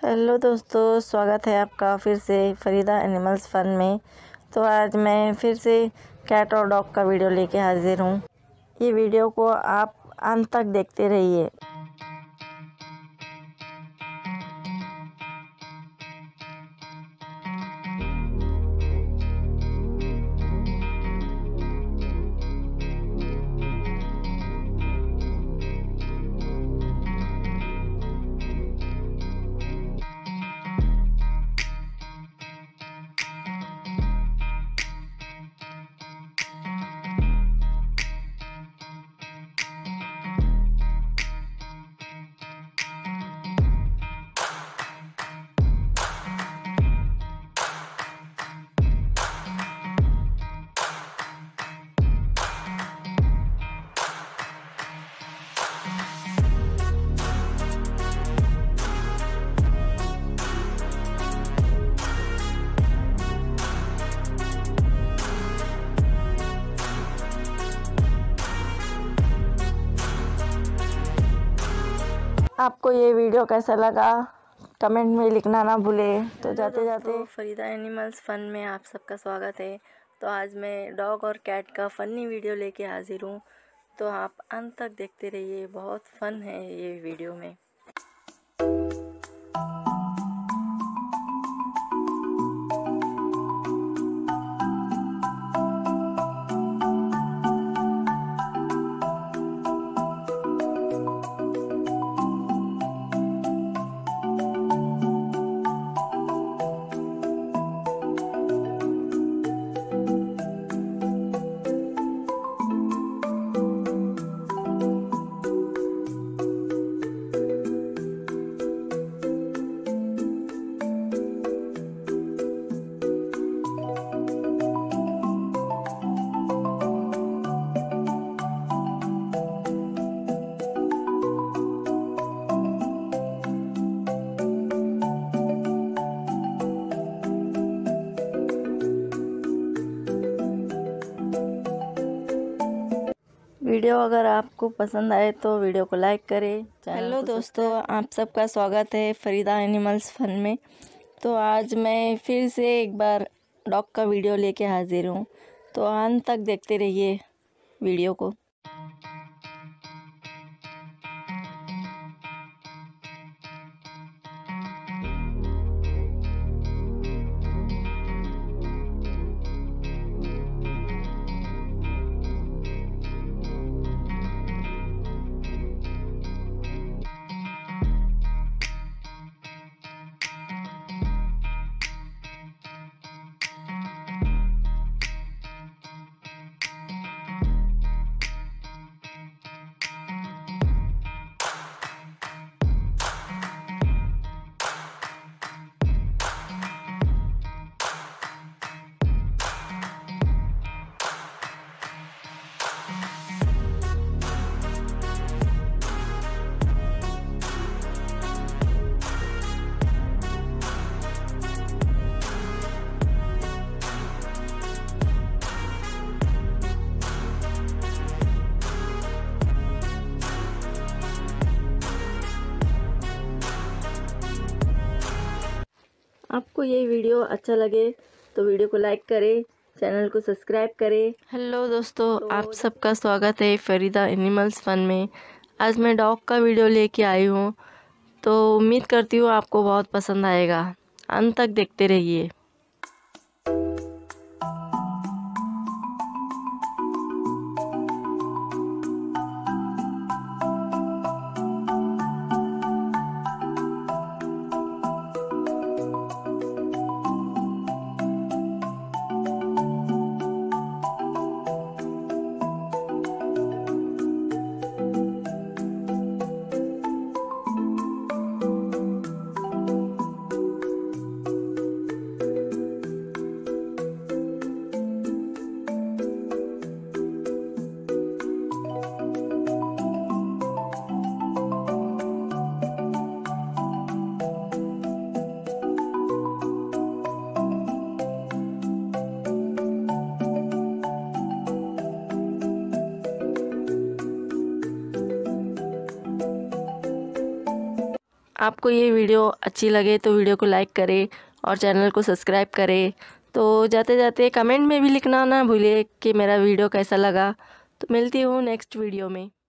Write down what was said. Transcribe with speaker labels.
Speaker 1: Hello दोस्तों, स्वागत है आपका फिर से फरीदा एनिमल्स फन में। तो आज मैं फिर से कैट और डॉग का वीडियो लेके हाजिर हूँ। ये वीडियो को आप अंत तक देखते रहिए। आपको ये वीडियो कैसा लगा कमेंट में लिखना ना भूलें। तो जाते जाते फरीदा एनिमल्स फन में आप सबका स्वागत है। तो आज मैं डॉग और कैट का फ़नी वीडियो लेके हाजिर हूँ। तो आप अंत तक देखते रहिए, बहुत फ़न है ये वीडियो में। वीडियो अगर आपको पसंद आए तो वीडियो को लाइक करें। हेलो दोस्तों, आप सबका स्वागत है फरीदा एनिमल्स फन में। तो आज मैं फिर से एक बार डॉग का वीडियो लेके हाजिर हूँ। तो अंत तक देखते रहिए वीडियो को। आपको ये वीडियो अच्छा लगे तो वीडियो को लाइक करें, चैनल को सब्सक्राइब करें। हेलो दोस्तों, आप सबका स्वागत है फरीदा एनिमल्स फन में। आज मैं डॉग का वीडियो लेके आई हूँ। तो उम्मीद करती हूँ आपको बहुत पसंद आएगा। अंत तक देखते रहिए। आपको ये वीडियो अच्छी लगे तो वीडियो को लाइक करें और चैनल को सब्सक्राइब करें। तो जाते जाते कमेंट में भी लिखना ना भूलिए कि मेरा वीडियो कैसा लगा। तो मिलती हूँ नेक्स्ट वीडियो में।